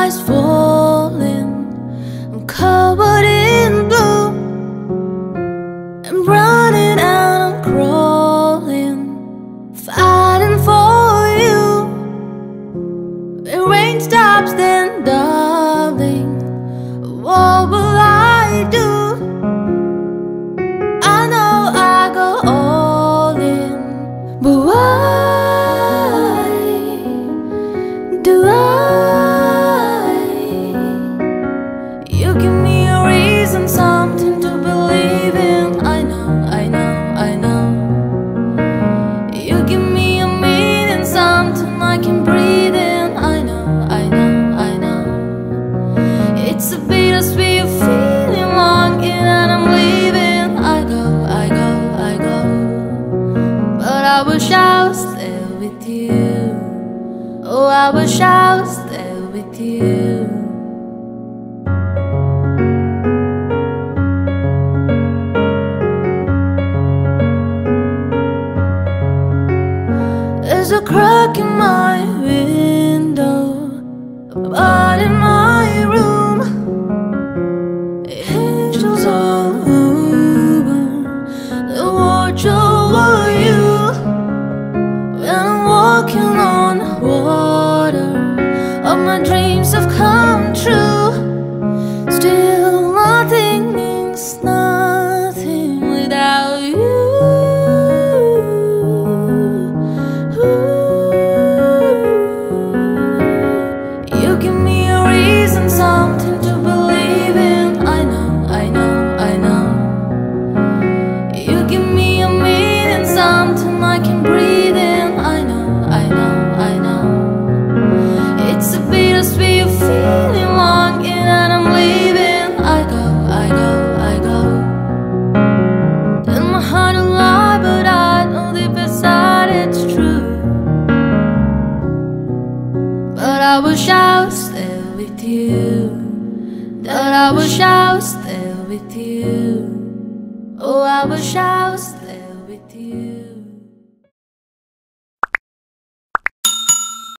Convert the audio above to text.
is falling, I'm covered in blue. I'm running and I'm crawling, fighting for you. When rain stops, then darling, what will I do? I know I go all in, but why do I? You give me a reason, something to believe in. I know, I know, I know. You give me a meaning, something I can breathe in. I know, I know, I know. It's a bittersweet feeling, longing and I'm leaving. I go, I go, I go, but I wish I was there with you. Oh, I wish I was there with you. There's a crack in my window, but in my room, angels all over, they watch over you. When I'm walking on water, all my dreams have come true. Still nothing means nothing without you. You give me a reason, something to believe in. I know, I know, I know. You give me a meaning, something I can breathe in. I know, I know, I know. It's a bittersweet feeling, longing and I'm leaving. I go, I go, I go. Then my heart will lie, but I know deep inside it's true. But I wish I was there with you. That I wish I was there with you. Oh, I wish I was there.